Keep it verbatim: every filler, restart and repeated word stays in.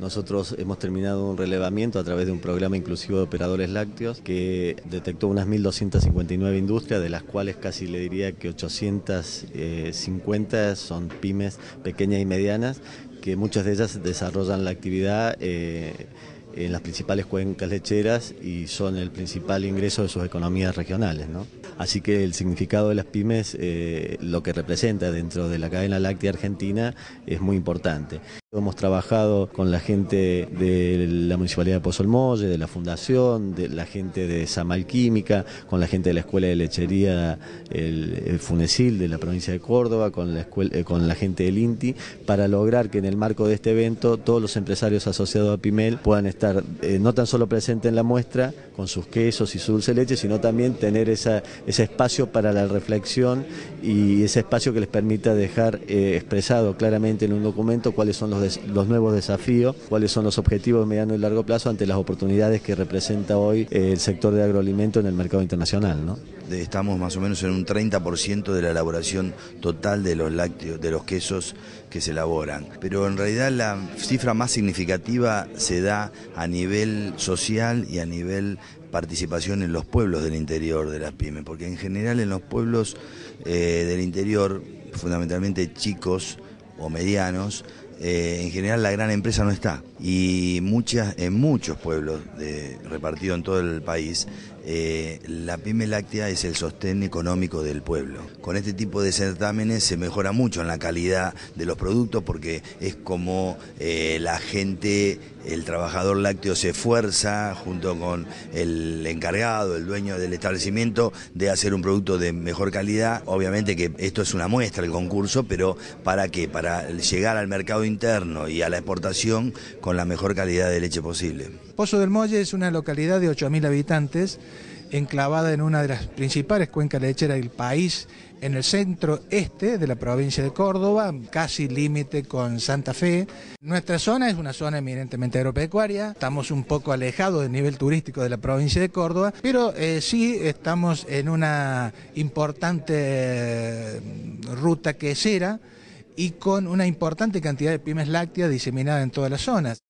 Nosotros hemos terminado un relevamiento a través de un programa inclusivo de operadores lácteos que detectó unas mil doscientas cincuenta y nueve industrias, de las cuales casi le diría que ochocientas cincuenta son pymes pequeñas y medianas, que muchas de ellas desarrollan la actividad eh, en las principales cuencas lecheras y son el principal ingreso de sus economías regionales, ¿no? Así que el significado de las pymes, eh, lo que representa dentro de la cadena láctea argentina, es muy importante. Hemos trabajado con la gente de la Municipalidad de Pozo El Molle, de la Fundación, de la gente de Samal Química, con la gente de la Escuela de Lechería, el, el Funesil de la provincia de Córdoba, con la, escuela, eh, con la gente del INTI, para lograr que en el marco de este evento todos los empresarios asociados a Pimel puedan estar eh, no tan solo presentes en la muestra con sus quesos y su dulce leche, sino también tener esa, ese espacio para la reflexión y ese espacio que les permita dejar eh, expresado claramente en un documento cuáles son los los nuevos desafíos, cuáles son los objetivos de mediano y largo plazo ante las oportunidades que representa hoy el sector de agroalimento en el mercado internacional, ¿no? Estamos más o menos en un treinta por ciento de la elaboración total de los lácteos, de los quesos que se elaboran. Pero en realidad la cifra más significativa se da a nivel social y a nivel participación en los pueblos del interior de las pymes, porque en general en los pueblos eh, del interior, fundamentalmente chicos o medianos, Eh, en general la gran empresa no está, y muchas, en muchos pueblos de, repartidos en todo el país, eh, la pyme láctea es el sostén económico del pueblo. Con este tipo de certámenes se mejora mucho en la calidad de los productos, porque es como eh, la gente, el trabajador lácteo se esfuerza junto con el encargado, el dueño del establecimiento, de hacer un producto de mejor calidad. Obviamente que esto es una muestra, el concurso, pero ¿para qué? Para llegar al mercado interno y a la exportación con la mejor calidad de leche posible. Pozo del Molle es una localidad de ocho mil habitantes, enclavada en una de las principales cuencas lecheras del país, en el centro este de la provincia de Córdoba, casi límite con Santa Fe. Nuestra zona es una zona eminentemente agropecuaria, estamos un poco alejados del nivel turístico de la provincia de Córdoba, pero eh, sí estamos en una importante eh, ruta quesera y con una importante cantidad de pymes lácteas diseminadas en todas las zonas.